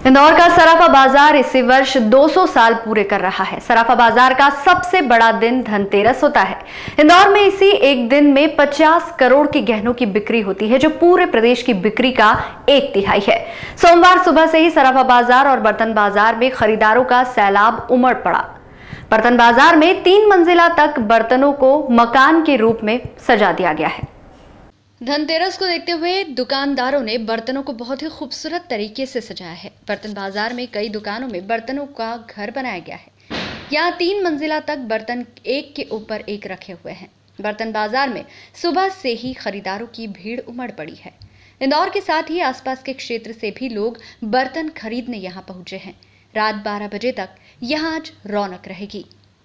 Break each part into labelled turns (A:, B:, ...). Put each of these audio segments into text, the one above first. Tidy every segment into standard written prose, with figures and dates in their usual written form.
A: इंदौर का सराफा बाजार इसी वर्ष 200 साल पूरे कर रहा है। सराफा बाजार का सबसे बड़ा दिन धनतेरस होता है। इंदौर में इसी एक दिन में 50 करोड़ के गहनों की बिक्री होती है, जो पूरे प्रदेश की बिक्री का 1/3 है। सोमवार सुबह से ही सराफा बाजार और बर्तन बाजार में खरीदारों का सैलाब उमड़ पड़ा। बर्तन बाजार में 3 मंजिला तक बर्तनों को मकान के रूप में सजा दिया गया है। धनतेरस को देखते हुए दुकानदारों ने बर्तनों को बहुत ही खूबसूरत तरीके से सजाया है। बर्तन बाजार में कई दुकानों में बर्तनों का घर बनाया गया है। यहाँ 3 मंजिला तक बर्तन एक के ऊपर एक रखे हुए हैं। बर्तन बाजार में सुबह से ही खरीदारों की भीड़ उमड़ पड़ी है। इंदौर के साथ ही आसपास के क्षेत्र से भी लोग बर्तन खरीदने यहाँ पहुंचे हैं। रात 12 बजे तक यहाँ आज रौनक रहेगी।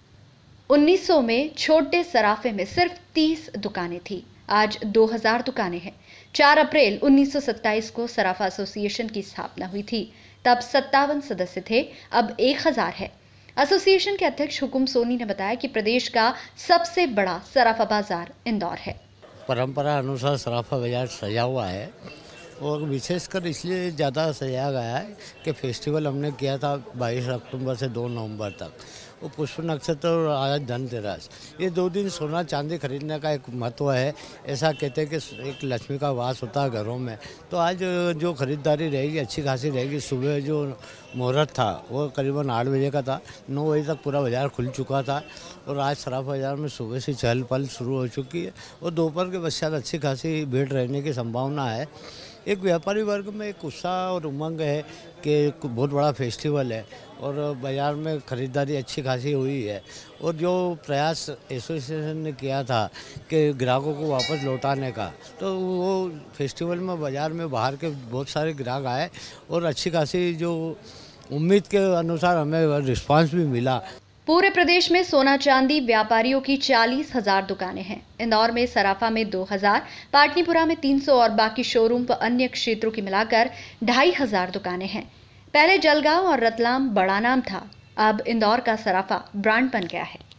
A: 1900 में छोटे सराफे में सिर्फ 30 दुकानें थी। आज 2000 दुकानें हैं। 4 अप्रैल 1927 को सराफा एसोसिएशन की स्थापना हुई थी। तब 57 सदस्य थे, अब 1000 है। एसोसिएशन के अध्यक्ष हुकुम सोनी ने बताया कि प्रदेश का सबसे बड़ा सराफा बाजार इंदौर है।
B: परंपरा अनुसार सराफा बाजार सजा हुआ है और विशेषकर इसलिए ज़्यादा सजाया गया है कि फेस्टिवल हमने किया था 22 अक्टूबर से 2 नवंबर तक। वो पुष्प नक्षत्र और आज धनतेरस, ये 2 दिन सोना चांदी खरीदने का एक महत्व है। ऐसा कहते हैं कि एक लक्ष्मी का वास होता है घरों में। तो आज जो खरीदारी रहेगी अच्छी खासी रहेगी। सुबह जो मुहूर्त था वो करीबन 8 बजे का था, 9 बजे तक पूरा बाजार खुल चुका था और आज सराफा बाजार में सुबह से चहल पहल शुरू हो चुकी है और दोपहर के पश्चात अच्छी खासी भीड़ रहने की संभावना है। एक व्यापारी वर्ग में एक उत्साह और उमंग है कि बहुत बड़ा फेस्टिवल है और बाज़ार में ख़रीदारी अच्छी खासी हुई है। और जो प्रयास एसोसिएशन ने किया था कि ग्राहकों को वापस लौटाने का, तो वो फेस्टिवल में बाज़ार में बाहर के बहुत सारे ग्राहक आए और अच्छी खासी जो उम्मीद के अनुसार हमें रिस्पांस भी मिला।
A: पूरे प्रदेश में सोना चांदी व्यापारियों की 40,000 दुकानें हैं। इंदौर में सराफा में 2000, पाटलिपुरा में 300 और बाकी शोरूम व अन्य क्षेत्रों की मिलाकर 2500 दुकानें हैं। पहले जलगांव और रतलाम बड़ा नाम था, अब इंदौर का सराफा ब्रांड बन गया है।